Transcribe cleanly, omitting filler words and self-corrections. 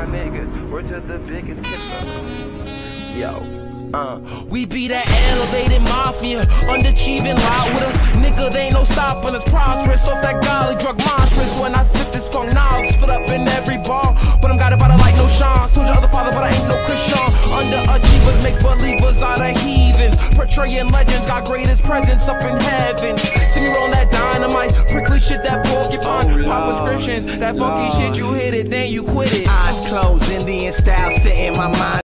my niggas. Word to the biggest killer. Yo. We be that elevated mafia, underachieving loud with us. Nigga, they ain't no stopping us. Prosperous off that golly drug monstrous. When I spit this funk knowledge, split up in every bar. But I'm got about it like no Sean. Told your other father, but I ain't no Christian. Underachievers make believers out of heathens. Portraying legends, got greatest presence up in heaven. See me roll that dynamite, prickly shit, that porcupine. Pop prescriptions, that funky shit, you hit it, then you quit it. Eyes closed, Indian style, sit in my mind.